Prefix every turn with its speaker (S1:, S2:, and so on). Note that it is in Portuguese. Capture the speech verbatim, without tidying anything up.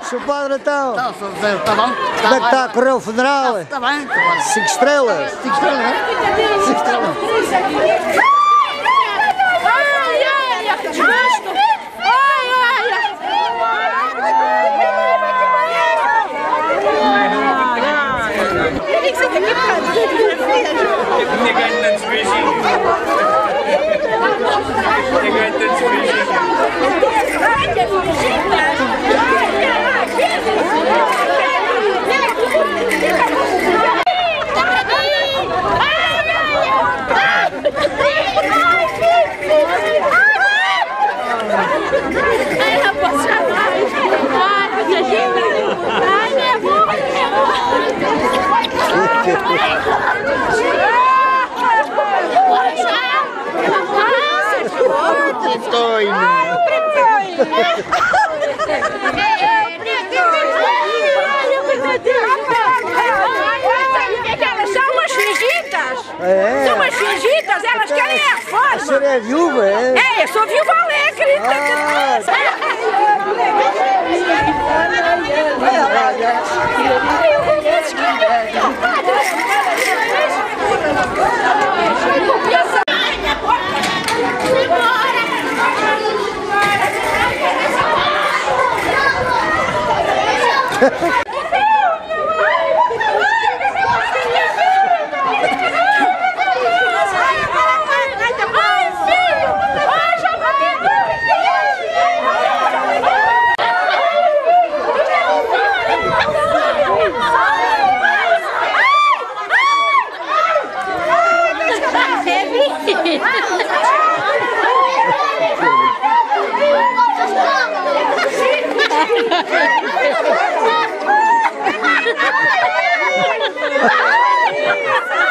S1: seu padre então?
S2: Está tá bom?
S1: Como é que está a correr o funeral?
S2: Está bem.
S1: Cinco estrelas?
S2: Cinco estrelas, não é? Cinco estrelas.
S3: Ai, ai, que desgosto! Ai, ai, ai! O que é que você tem aqui para dizer?
S4: Tinha ganho tantos beijinhos. Tinha ganho tantos beijinhos.
S3: Ai, não posso chamar. Ai, que gente. Ai, meu amor, meu amor. São umas fingidas.
S1: É.
S3: São umas fingidas, elas querem a
S1: A
S3: forma.
S1: senhora é viúva, é?
S3: É, eu sou viúva alegre.
S1: Ah.
S3: Ai,